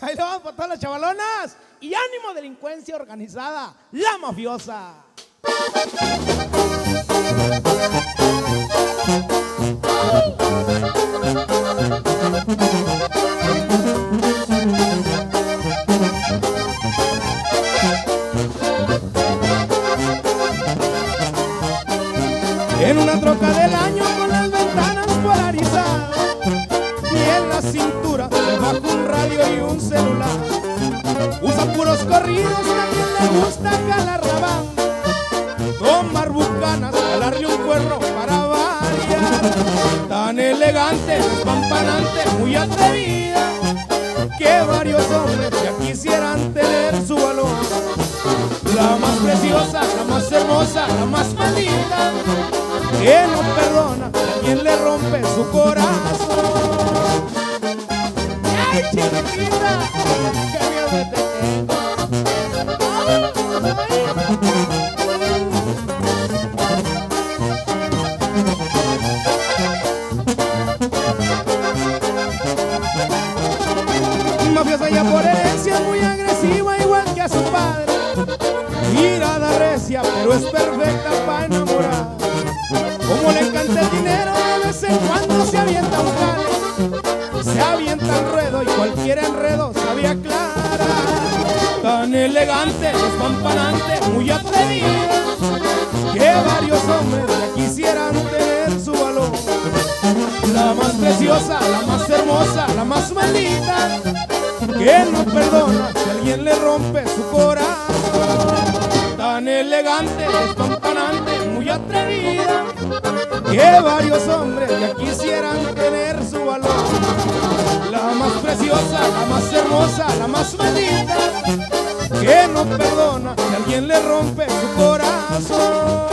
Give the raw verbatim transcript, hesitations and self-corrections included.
Ahí le vamos para todas las chavalonas. Y ánimo, delincuencia organizada, la mafiosa. En una troca del año con las ventanas polarizadas y en la cintura bajo un radio y un celular. Usa puros corridos que a quien le gusta jalar la banda, tomar bucanas, jalarle un cuerno para variar. Tan elegante, despampanante, muy atrevida, que varios hombres ya quisieran tener su valor. La más preciosa, la más hermosa, la más maldita, que no perdona a quien le rompe su corazón. ¡Ay, chiquitita! ¡Qué miedo te tengo! Mafiosa ya por herencia, muy agresiva, igual que a su padre. Mirada recia, pero es perfecta para enamorar. Como le encanta el dinero, de vez en cuando se avienta un jale, se avienta el ruedo y cualquier enredo sabe aclarar. Tan elegante, despampanante, muy atrevida, que varios hombres ya quisieran tener su valor. La más preciosa, la más hermosa, la más maldita, que no perdona si alguien le rompe su corazón. Tan elegante, despampanante, muy atrevida, que varios hombres ya quisieran tener su valor. La más preciosa, la más hermosa, la más maldita, que no perdona si alguien le rompe su corazón.